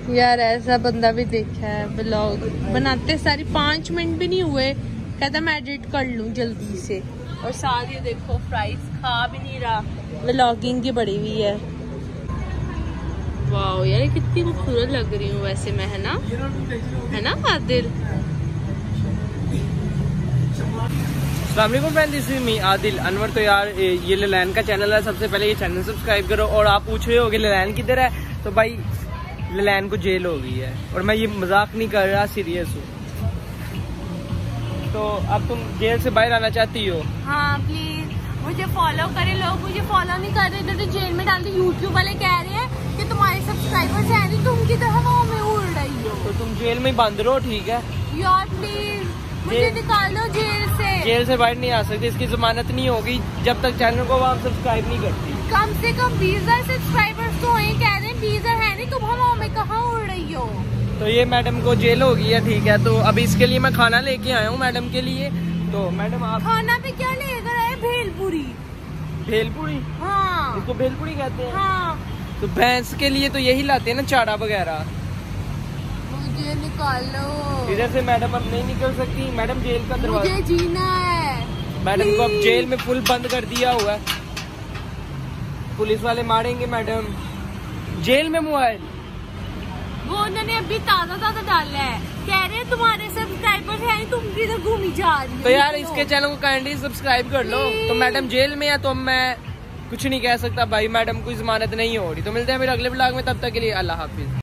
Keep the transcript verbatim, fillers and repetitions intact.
यार ऐसा बंदा भी देखा है, ब्लॉग बनाते सारी पाँच मिनट भी नहीं हुए, कहता मैं एडिट कर लूँ जल्दी से, और साथ ये देखो फ्राइज खा भी नहीं रहा, व्लॉगिंग की बड़ी हुई है। वाह यार कितनी खूबसूरत लग रही हूँ वैसे मैं, है ना, है ना आदिल। अस्सलाम वालेकुम friend, this is me Adil Anwar. तो यार ये ललैन का चैनल है, सबसे पहले ये चैनल सब्सक्राइब करो। और आप पूछ रहे हो कि ललैन किधर है, तो भाई ललैन को जेल हो गई है, और मैं ये मजाक नहीं कर रहा, सीरियस हूँ। तो अब तुम जेल से बाहर आना चाहती हो? हाँ प्लीज मुझे फॉलो करें, लोग मुझे फॉलो नहीं कर रहे, इधर तो जेल में डाल दे। यूट्यूब वाले कह रहे हैं कि तुम्हारे सब्सक्राइबर्स हैं नहीं, तुम किधर हवाओं में उड़ रही हो। तो तुम जेल में बंद रहो, ठीक है यार प्लीज मुझे निकालो जेल से। जेल से बाहर नहीं आ सकती, इसकी जमानत नहीं होगी जब तक चैनल को आप सब्सक्राइब नहीं करती। कम से कम बीस हजार सब्सक्राइबर्स तो हैं, कह रहे हैं बीस हजार है नहीं, तुम हवाओं में कहाँ उड़ रही हो। तो ये मैडम को जेल हो गई है, ठीक है। तो अभी इसके लिए मैं खाना लेके आया हूँ मैडम के लिए। तो मैडम आप खाना पे क्या लेकर आए? भेलपुरी। भेलपुरी? हाँ इसको भेलपुरी कहते हैं। हाँ तो भैंस के लिए तो यही लाते हैं ना, चारा वगैरह। मुझे निकालो इधर से मैडम अब नहीं निकल सकती, मैडम जेल का दरवाजा, मुझे जीना है। मैडम को अब जेल में फुल बंद कर दिया हुआ है, पुलिस वाले मारेंगे मैडम। जेल में मोबाइल वो उन्होंने अभी ताजा ताजा डाला है, कह रहे हैं तुम्हारे सब्सक्राइबर्स हैं, तुम किधर घूमी जा रही हो। तो यार इसके चैनल को काइंडली सब्सक्राइब कर लो। तो मैडम जेल में है तो मैं कुछ नहीं कह सकता भाई, मैडम को जमानत नहीं हो रही। तो मिलते हैं फिर अगले ब्लॉग में, तब तक के लिए अल्लाह हाफिज।